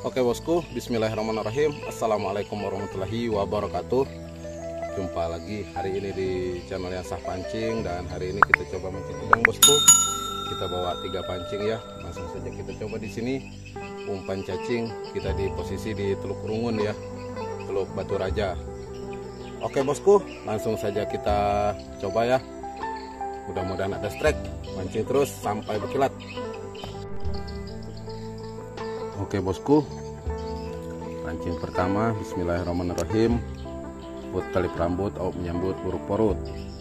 Oke bosku, bismillahirrahmanirrahim. Assalamualaikum warahmatullahi wabarakatuh. Jumpa lagi hari ini di channel yang sah pancing. Dan hari ini kita coba mancing udang bosku. Kita bawa 3 pancing ya. Langsung saja kita coba di sini umpan cacing. Kita di posisi di Teluk Rungun ya, Teluk Batu Raja. Oke bosku, langsung saja kita coba ya. Mudah-mudahan ada strike. Mancing terus sampai berkilat. Oke bosku, pancing pertama, bismillahirrahmanirrahim. Buat tali perambut, au menyambut buruk porut.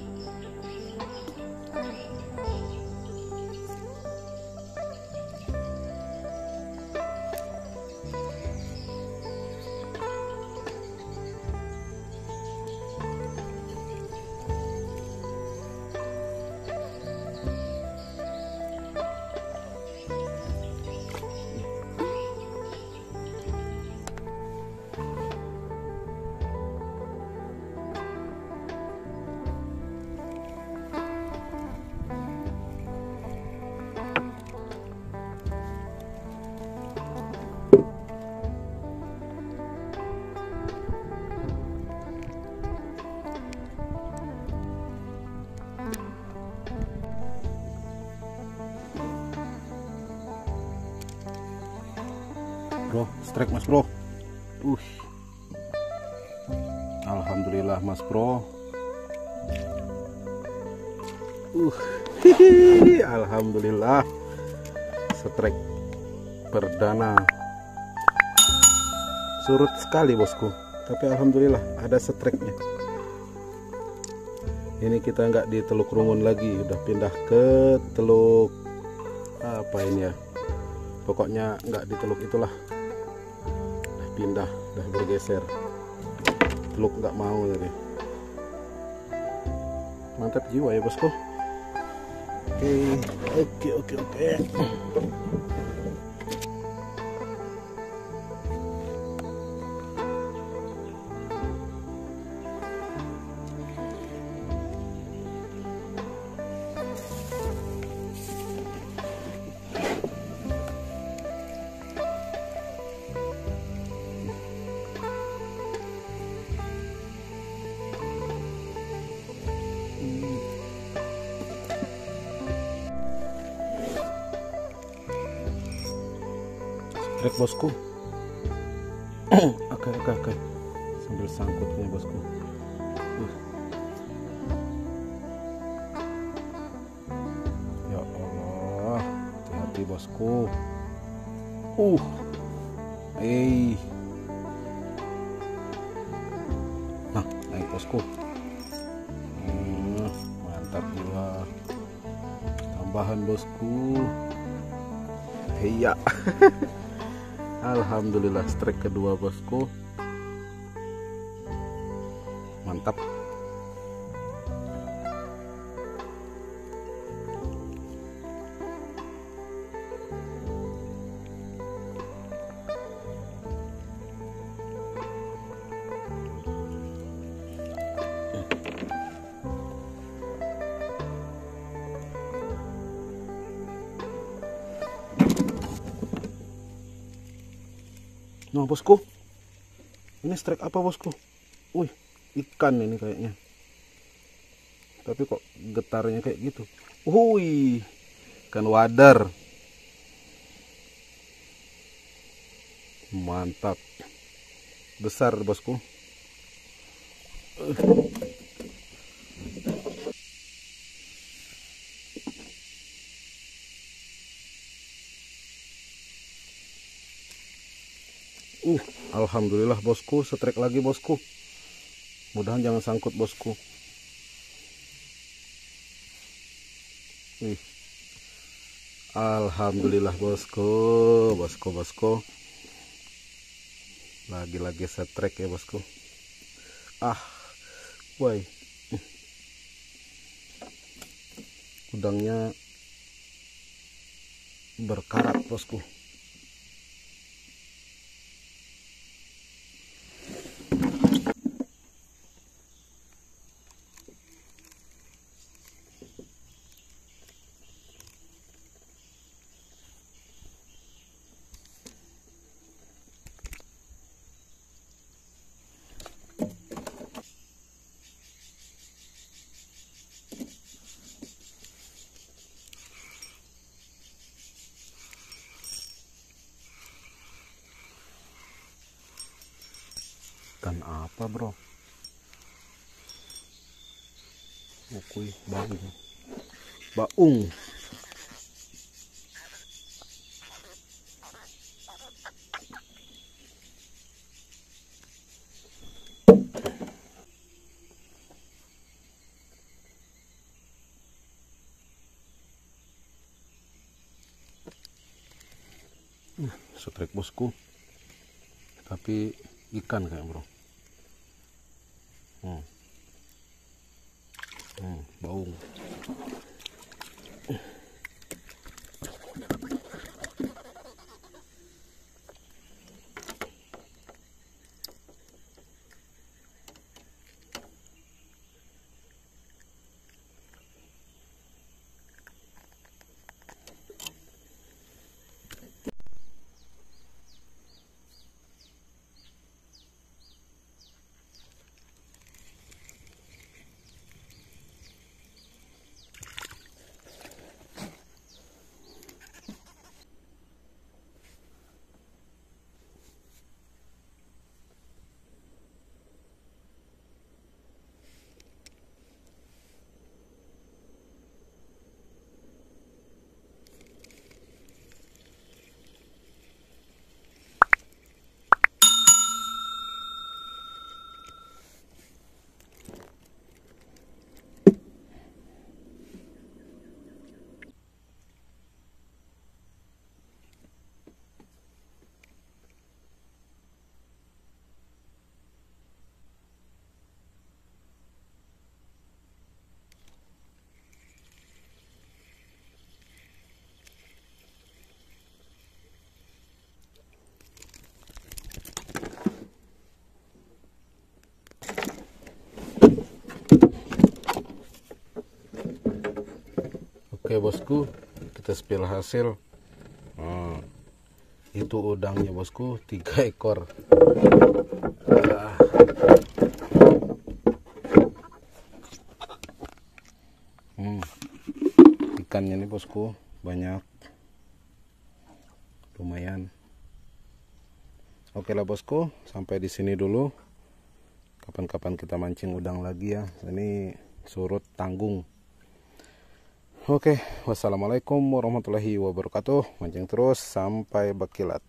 Bro, strike mas bro. Alhamdulillah mas bro. Alhamdulillah, strike perdana. Surut sekali bosku, tapi alhamdulillah ada strike-nya. Ini kita nggak di Teluk Rungun lagi, udah pindah ke teluk apa ini ya, pokoknya nggak di teluk itulah, udah pindah, udah bergeser. Teluk nggak mau tadi. Mantap jiwa ya bosku. Oke. Trek bosku. Oke. Sambil sangkutnya bosku. Ya Allah, hati-hati bosku. Nah, naik bosku. Mantap jiwa. Tambahan bosku. Iya. Alhamdulillah, strike kedua bosku. Mantap. Nah bosku, ini strike apa bosku? Ikan ini kayaknya. Tapi kok getarnya kayak gitu? Ikan wadar. Mantap. Besar bosku. Alhamdulillah bosku, strike lagi bosku. Mudahan jangan sangkut bosku. Alhamdulillah bosku. Lagi-lagi strike ya bosku. Udangnya berkarat bosku. Ikan apa bro? Ukui baung. Baung. Sutrek bosku, tapi ikan kayak bro. Baung. Oke bosku, kita spill hasil. Itu udangnya bosku, 3 ekor. Ikannya nih bosku banyak, lumayan. Oke lah bosku, sampai di sini dulu. Kapan-kapan kita mancing udang lagi ya. Ini surut tanggung. Oke, wassalamualaikum warahmatullahi wabarakatuh. Mancing terus sampai berkilat.